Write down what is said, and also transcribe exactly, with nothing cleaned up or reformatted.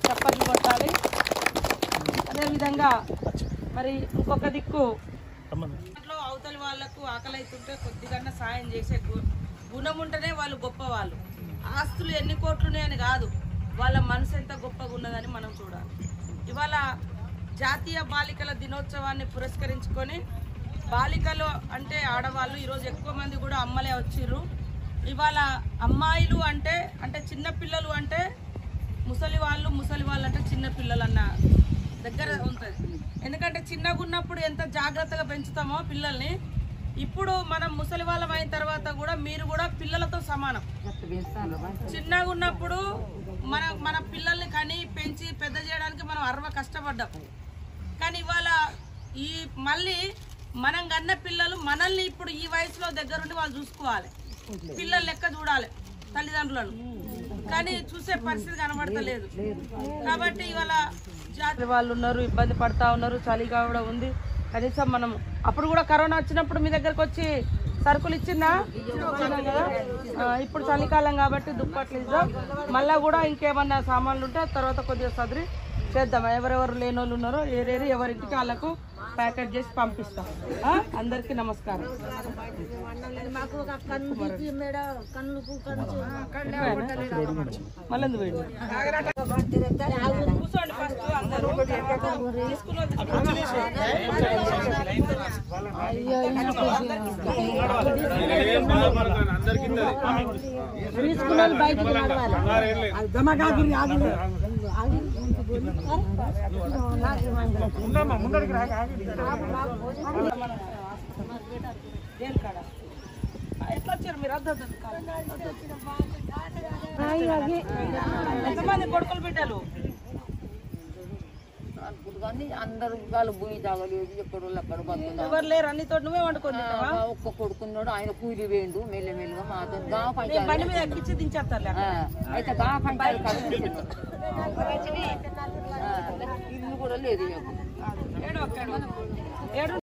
చప్పట్లు కొట్టాలి. అదేవిధంగా మరి ఇంకొక దిక్కు ఇంట్లో అవతలి వాళ్ళకు ఆకలి అవుతుంటే కొద్దిగా సాయం చేసే గుణం ఉంటేనే వాళ్ళు గొప్ప. వాళ్ళు ఆస్తులు ఎన్ని కోట్లున్నాయని కాదు, వాళ్ళ మనసు ఎంత గొప్పగా ఉన్నదని మనం చూడాలి. ఇవాళ జాతీయ బాలికల దినోత్సవాన్ని పురస్కరించుకొని బాలికలు అంటే ఆడవాళ్ళు ఈరోజు ఎక్కువ మంది కూడా అమ్మలే వచ్చిర్రు. ఇవాళ అమ్మాయిలు అంటే అంటే చిన్నపిల్లలు అంటే ముసలి వాళ్ళు, ముసలి వాళ్ళు అంటే చిన్నపిల్లలు అన్న దగ్గర ఉంటుంది. ఎందుకంటే చిన్నగా ఉన్నప్పుడు ఎంత జాగ్రత్తగా పెంచుతామో పిల్లల్ని, ఇప్పుడు మనం ముసలి వాళ్ళం అయిన తర్వాత కూడా మీరు కూడా పిల్లలతో సమానం. చిన్నగా ఉన్నప్పుడు మన మన పిల్లల్ని కని పెంచి పెద్ద చేయడానికి మనం అరవ కష్టపడ్డాం. కానీ ఇవాళ ఈ మళ్ళీ మనం కన్న పిల్లలు మనల్ని ఇప్పుడు ఈ వయసులో దగ్గరుండి వాళ్ళు చూసుకోవాలి, పిల్లల లెక్క చూడాలి తల్లిదండ్రులను. కానీ చూసే పరిస్థితి కనబడతలేదు. కాబట్టి ఇవాళ జాతి వాళ్ళు ఉన్నారు, ఇబ్బంది పడతా ఉన్నారు, చలిగా కూడా ఉంది. కనీసం మనం అప్పుడు కూడా కరోనా వచ్చినప్పుడు మీ దగ్గరకు వచ్చి సరుకులు ఇచ్చిందా? కదా. ఇప్పుడు చలికాలం కాబట్టి దుప్పట్లు ఇద్దాం. మళ్ళీ కూడా ఇంకేమన్నా సామాన్లు ఉంటే తర్వాత కొద్దిగా సదిరి చేద్దాం. ఎవరెవరు లేని వాళ్ళు ఉన్నారో ఏరేరి ఎవరింటికి వాళ్ళకు ప్యాకెట్ చేసి పంపిస్తాం. అందరికీ నమస్కారం. మళ్ళీ వేడి కూర్చోండి ఫస్ట్ అందరూ తీసుకుని బయటికి ఎట్లా వచ్చారు మీరు? ఎంతమంది కొడుకులు బిడ్డలు? అందరు వాళ్ళు భూమి తాగలేదు, ఎక్కడో అక్కడ ఎవరు లేరు, అన్నితో నువ్వే వండుకొని ఒక్క కొడుకున్నాడు, ఆయన కూలి వేయండు మెల్లమెల్లగా మాతో గా బండి మీద ఎక్కించి దించేస్తారు. అయితే గా పంచాలి ఇల్లు కూడా లేదు. ఏడు